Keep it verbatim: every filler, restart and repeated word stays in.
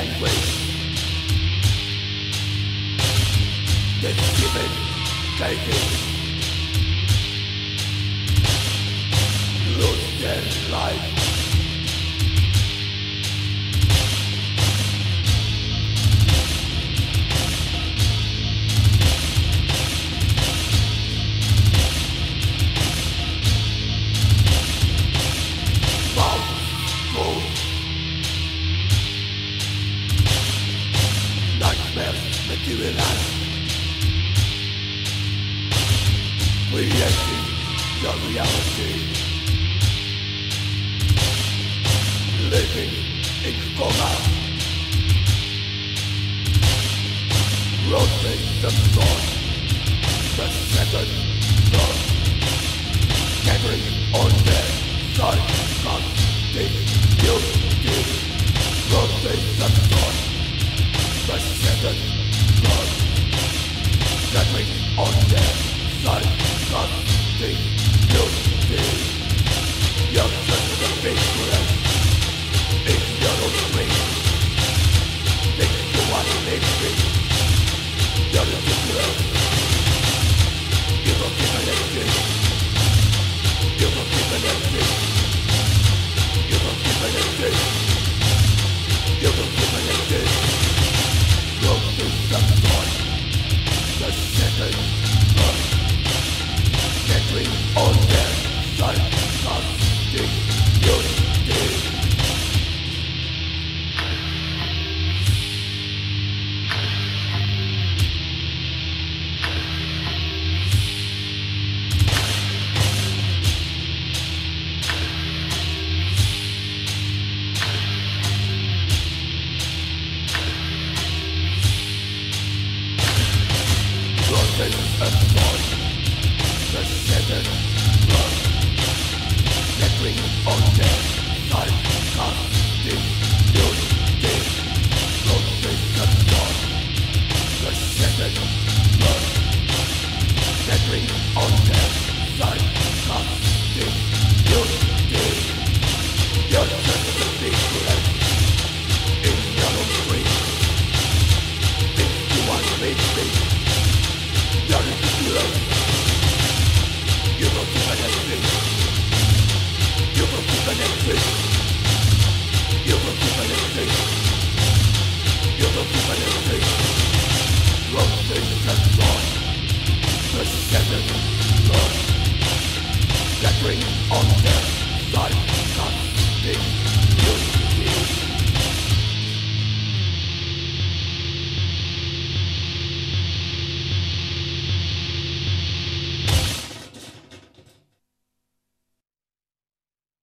language. This given, taking, lose their life. Nightmares materialize, creating your reality. Living in coma, rotate the thought, the second thought, gathering on their side, continuity. Rotate the thought, the second thought, gathering on their side, continuity. You're just a big breath in your own brain. Think you want to make me. You're ridiculous. You don't give an exit. You don't give an exit. You don't give an exit. You don't give an exit. Go to the thought, the second thought, gathering on their side, continuity. Rotate and thought, the second